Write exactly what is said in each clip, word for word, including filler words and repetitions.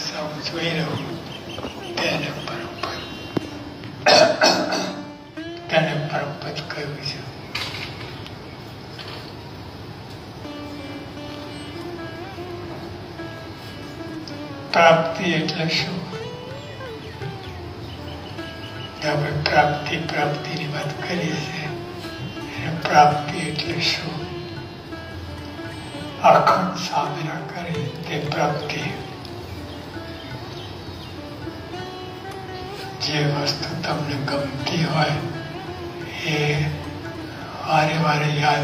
સત્સંગ જોઈ રહ્યું તેને પરમપદ તેને પરમપદ કહ્યું છે. પ્રાપ્તિ એટલે શું? આપણે પ્રાપ્તિ પ્રાપ્તિની વાત કરીએ છીએ. પ્રાપ્તિ એટલે શું? અખંડ સાધના કરી તે પ્રાપ્તિ. જે વસ્તુ તમને ગમતી હોય એ વારે વારે યાદ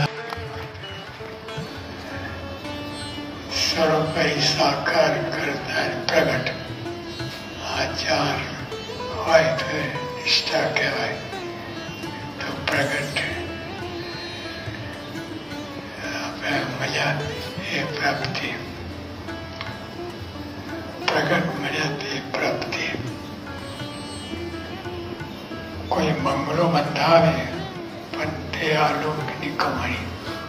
સર્વોપરી સાકાર કરતા પ્રગટ આચાર હોય તો નિષ્ઠા કહેવાય. તો પ્રગટ મળ્યા એ પ્રાપ્તિ. પ્રગટ મળ્યા તે પ્રાપ્તિ. કોઈ બંગલો બંધાવે પણ તે આ લોકની કમાણી.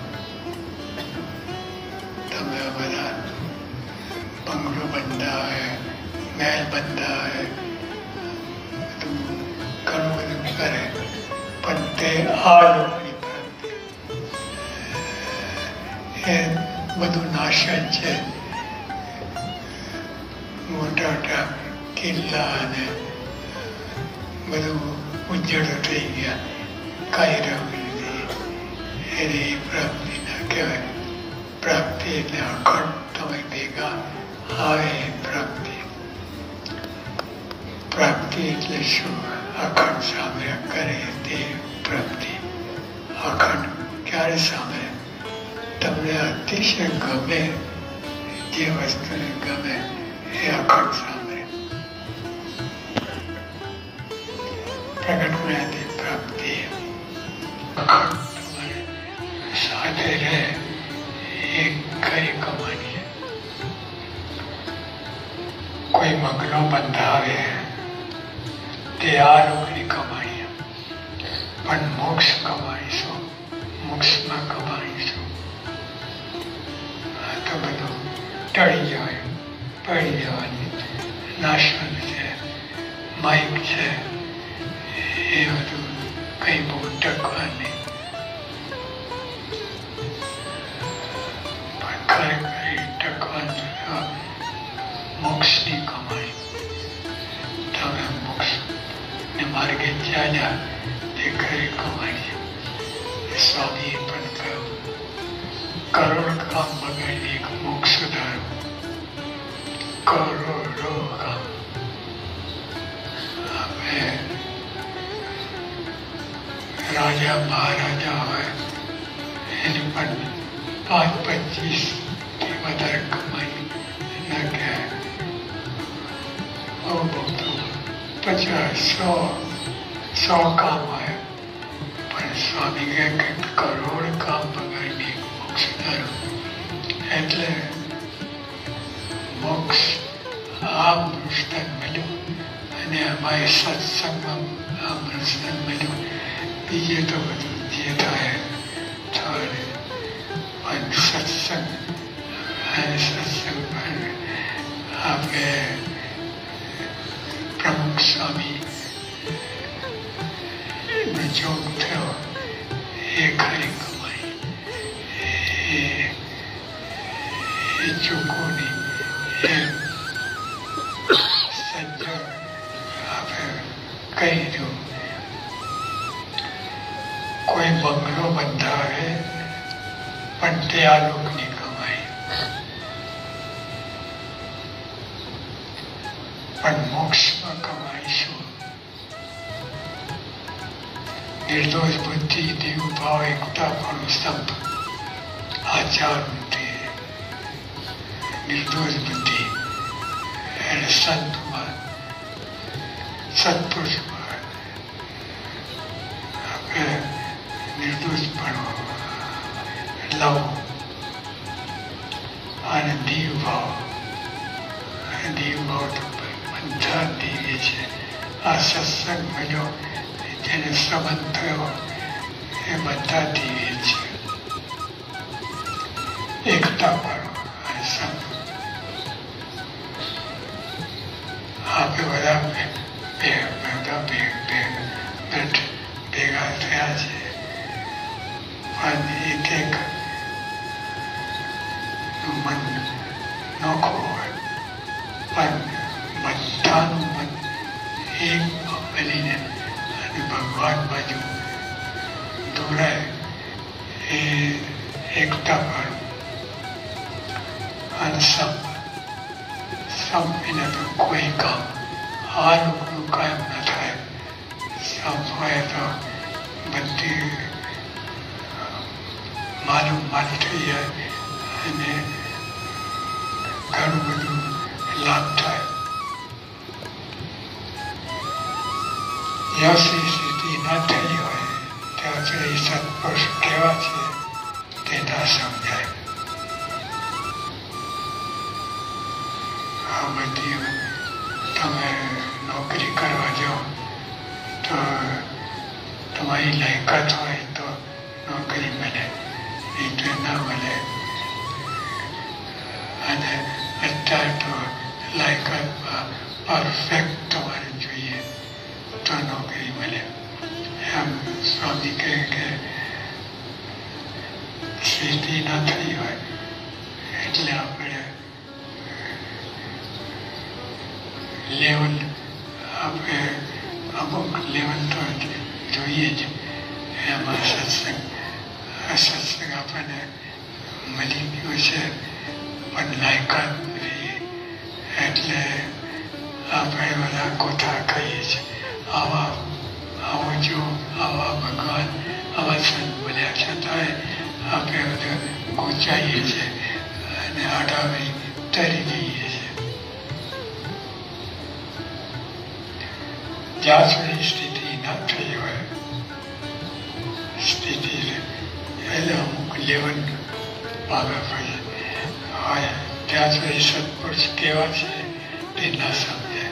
તમે બધા બંગલો બંધાવે, મહેલ બંધાવે, બધું ઘણું બધું કરે પણ તે આ લોકની પ્રાપ્તિ. એ બધું નાશન છે. મોટા મોટા કિલ્લા અને બધું ઉજ્જડ થઈ ગયા, કાંઈ રહ્યું નથી. એની પ્રાપ્તિ ના કહેવાય. પ્રાપ્તિ એટલે અખંડ તમે ભેગા આવે એ પ્રાપ્તિ. પ્રાપ્તિ એટલે શું? અખંડ સાંભળ્યા કરે તે પ્રાપ્તિ. અખંડ ક્યારે સાંભળે? તમને અતિશય ગમે જે વસ્તુને ગમે એ અખંડ સાંભળે. પ્રગટ મળ્યાથી પ્રાપ્તિ. અખંડ તમારે સાથે રહે એ કઈ કમાણી. કોઈ મગનો બંધાવે તે આ લોકની કમાણી. પણ મોક્ષ કમાણીશું, મોક્ષમાં કમાણીશું. આ તો બધું ટળી જાય, પડી જવાની. નાશન છે, માઇક છે, એ બધું કઈ બહુ ટકવાની. પણ ખરેખર ટકવાનું મોક્ષની કમાણી. તમે મોક્ષ ને માર્ગે ચાલ્યા તે ખરી કમાણી. સ્વામીએ પણ કહ્યું, કરોડ કામ બગાડી એક મોક્ષ ધારો. કરોડો કામ. હવે રાજા મહારાજા હોય એને પણ પાંચ પચીસ થી વધારે કમાઈ ના કહેવાય. બહુ બહુ તો પચાસ સો સો કામ હોય પણ સ્વામી કહે કે કરોડ કામ બગાડી મોક્ષ ધારો. એટલે મોક્ષ આ મૃષ્ટન મળ્યું અને અમારે સત્સંગમાં આ મૃષ્ટન મળ્યું. બીજે તો બધું જે થાય થાય. પણ સત્સંગ અને સત્સંગ પણ આપણે પ્રમુખ સ્વામી નો જોગ થયો એ ખરી કમાઈ. એ એ ચોખ્ખોની એ સજ્જન આપણે કહી દઉં. કોઈ બંગલો બંધાવે પણ તે આ લોકની કમાઈ. પણ મોક્ષમાં કમાઈશું. નિર્દોષ બુદ્ધિ, દેવ ભાવ, એકતા પણ સ્તંભ આચાર બુદ્ધિ. નિર્દોષ બુદ્ધિ એને સંતમાં સત્પુરુષમાં આપણે નિર્દોષપણો લવ અને દેવ ભાવ. દેવ ભાવ તો બધા દિવ્ય છે. આ સત્સંગ મળ્યો જેને સંબંધ થયો એ બધા દિવ્ય છે. એકતા પણ અને સંત પણ સંપ સંપ વિના તો કોઈ કામ આ લોકનું કામ ન થાય. સંપ હોય તો બધી માલુમ માલ થઈ જાય અને ઘણું બધું લાભ થાય. જ્યાં સુધી સ્થિતિ ન થઈ હોય ત્યાં સુધી સત્પુરુષ કેવા છે તે ના સમજાય. આ બધી તમે નોકરી કરવા જાઓ તો તમારી લાયકાત હોય તો નોકરી મળે, નહીં તો ના મળે. અને અત્યારે તો લાયકાતમાં પરફેક્ટ તમારે જોઈએ તો નોકરી મળે. એમ સ્વામી કહે કે સ્થિતિ ન થઈ હોય એટલે આપણે લેવલ આપણે અમુક લેવલ તો જોઈએ જ. એમાં સત્સંગ સત્સંગ આપણને મળી ગયું છે પણ લાયકાત નથી એટલે આપણે બધા કોઠા કહીએ છીએ. આવા આવો જો આવા ભગવાન આવા સંત મળ્યા છતાંય આપણે બધા ગોચાઈએ છીએ અને આડાવી તરી જઈએ છીએ. જ્યાં સુધી સ્થિતિ ન થઈ હોય સ્થિતિ એટલે અમુક લેવલ પાગા હોય ત્યાં સુધી સત્પુરુષ કેવા છે તે ના સમજે.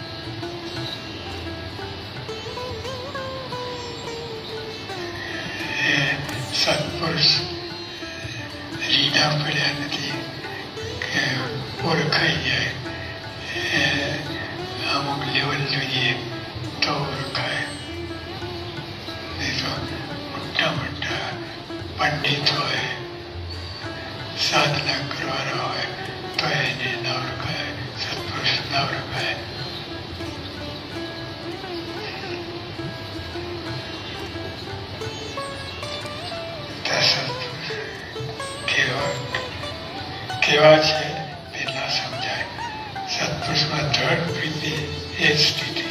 એ સત્પુરુષ લીધા પડ્યા નથી કે ઓળખાઈ જાય. એ અમુક લેવલ જોઈએ તો ઓળખાય. નહીં તો મોટા મોટા પંડિત હોય, સાધના કરવાના હોય તો એને ના ઓળખાય, સત્પુરુષ ના ઓળખાય. કેવા છે તે ના સમજાય. સત્પુરુષમાં દ્રઢ પ્રીતિ એ જ સ્થિતિ.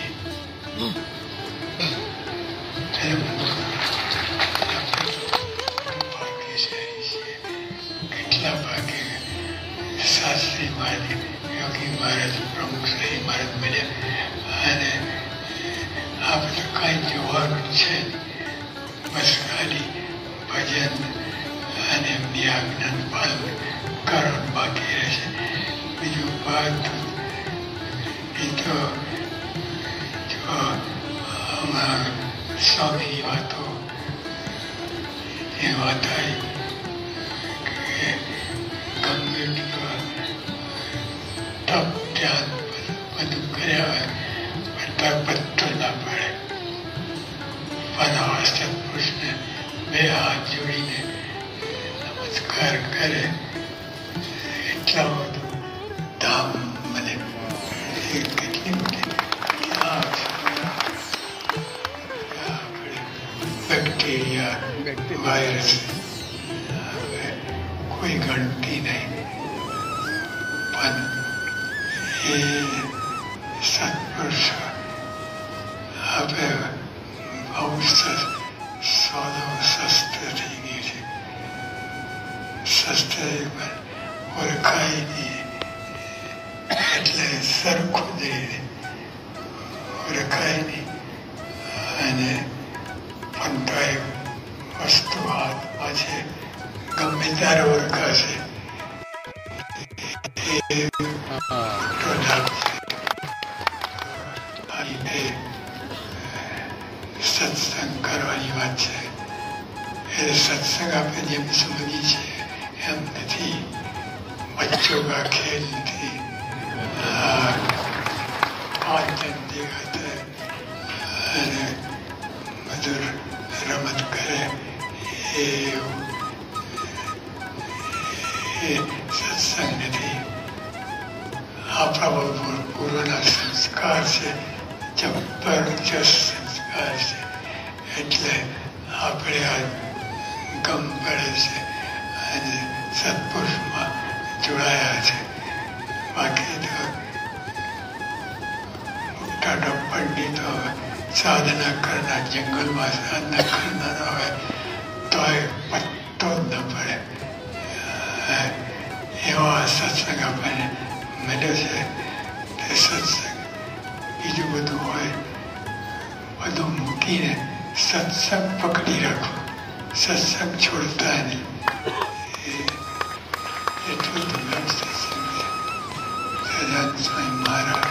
કેટલા ભાગે શાસ્ત્રી મહારાજ, યોગી મહારાજ, પ્રમુખ શ્રી મહારાજ મળ્યા અને આ બધું કાંઈ જોવાનું છે. બસ ખાલી ભજન અને એમની આજ્ઞાનું પાલન કરવાનું બાકી રહેશે. બીજું બધું એ તો જો આમાં સ્વામીની વાતો એ વાત આવી કે ગમે એટલું તપ ધ્યાન બધું કર્યા હોય બધા બધું ના પડે. પણ આવા સત્પુરુષને બે હાથ જોડીને નમસ્કાર કરે એટલા બધું ધામ મળે. કેટલી બધી બેક્ટેરિયા વાયરસ કોઈ ગણતી નહીં પણ એ સત્પુરુષ હવે બહુ સોનો શસ્ત્ર થઈ ગયું છે. શસ્ત્ર ઓળખાય નહીં એટલે સરખું જઈને ઓળખાય નહીં અને પંતાય વસ્તુ હાથમાં છે ગમે ત્યારે ઓળખાશે. એ સત્સંગ કરવાની વાત છે. એ સત્સંગ આપણે જેમ સમજી છે એમ નથી. બચ્ચો કા ખેલ નથી. પાંચ ધંધે ખાતે અને મધુર રમત કરે એ સત્સંગ નથી. આપણા બહુ પૂર્વના સંસ્કાર છે, જબરજસ્ત સંસ્કાર છે. એટલે આપણે આ ગમ પડે છે અને સત્પુરુષમાં જોડાયા છે. બાકી તો મોટા પંડિતો સાધના કરનાર, જંગલમાં સાધના કરનાર હોય તો એ પત્તો જ ન પડે એવો આ સત્સંગ આપણને મળ્યો છે. તે સત્સંગ બીજું બધું હોય બધું મૂકીને સત્સંગ પકડી રાખો, સત્સંગ છોડતા નહીં. એટલું દુર્લભ સત્સંગ છે. સહજાનંદ સ્વામી મહારાજ